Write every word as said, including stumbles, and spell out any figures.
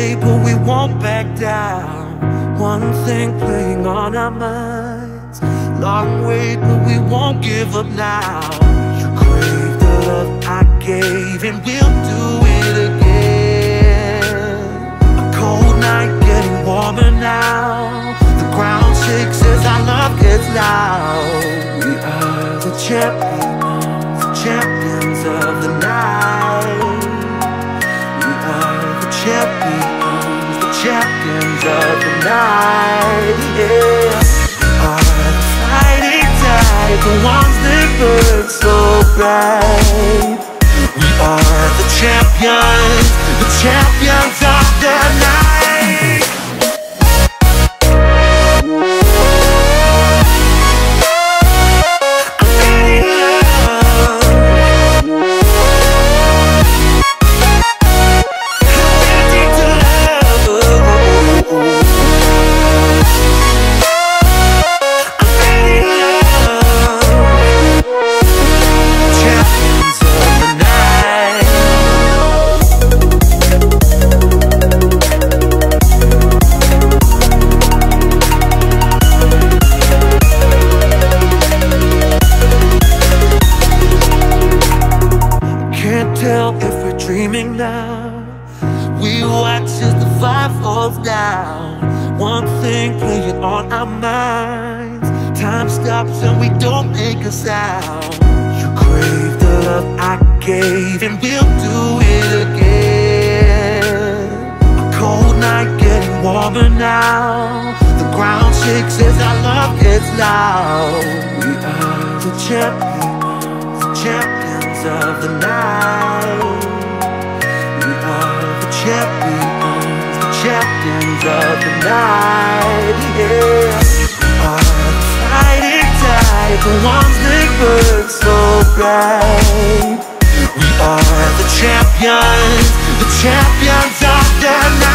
way, but we won't back down. One thing playing on our minds. Long way, but we won't give up now. You crave the love I gave, and we'll do it again. A cold night getting warmer now. The ground shakes as our love gets loud. We are the champions, the champions of the night. We are the champions, the champions of the night. Yeah. Are the fighting tide, the ones that burn so bright. We are the champions, the champions of the night. Tell if we're dreaming now. We watch as the vibe falls down. One thing playing on our minds. Time stops and we don't make a sound. You crave the love I gave, and we'll do it again. A cold night getting warmer now. The ground shakes as our love gets loud. We are the champions, the champions of the night. We are the champions, the champions of the night. Yeah. We are the fighting tide, the ones that burn so bright. We are the champions, the champions of the night.